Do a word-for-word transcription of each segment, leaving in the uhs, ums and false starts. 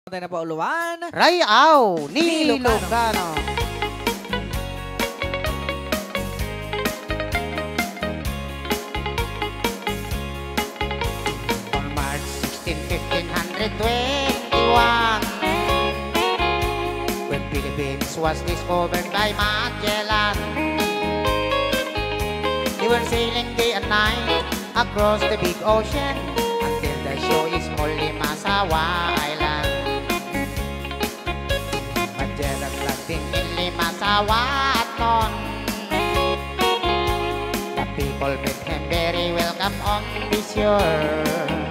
Tayo na pauluan. Rayaw ni Ni Lucano. Lucano. On March sixteenth, fifteen twenty-one, when Philippines was discovered by Magellan, they were sailing day and night across the big ocean until the show is small Limasawa Island. Magellan landing in Limasawa at noon. The people made him very welcome on the shore.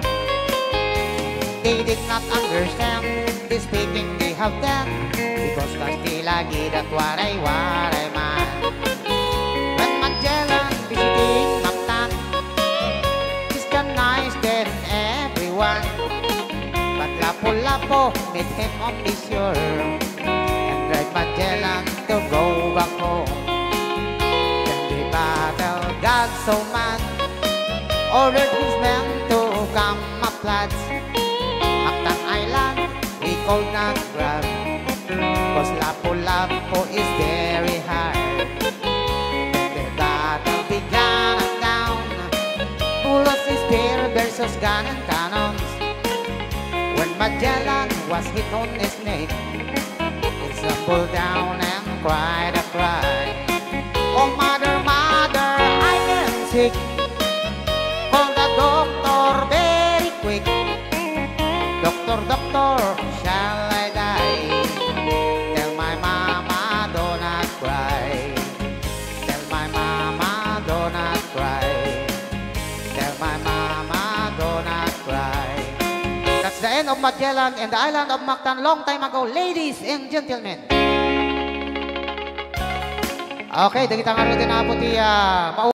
They did not understand the speaking they have done, because Castilla gidat waray waray man. When Magellan visiting Mactan, he's the nice than everyone. But Lapu-Lapu met him on the shore and drive Magellan to go back home. Then the battle got so mad, ordered his men to come up lads. Mactan Island we could not grab, cause Lapu-Lapu is very hard. Then the battle began and down, bullets, spear versus gun and cannons. When Magellan was hit on his neck, he stumbled down and cried a cry. Oh mother, mother, I am sick. Call the doctor very quick. Doctor, doctor, shall I die? Tell my mama do not cry. Tell my mama do not cry. Tell my mama do not cry. That's the end of Magellan and the island of Mactan long time ago, ladies and gentlemen. Okay, dagita nga rin din na po ti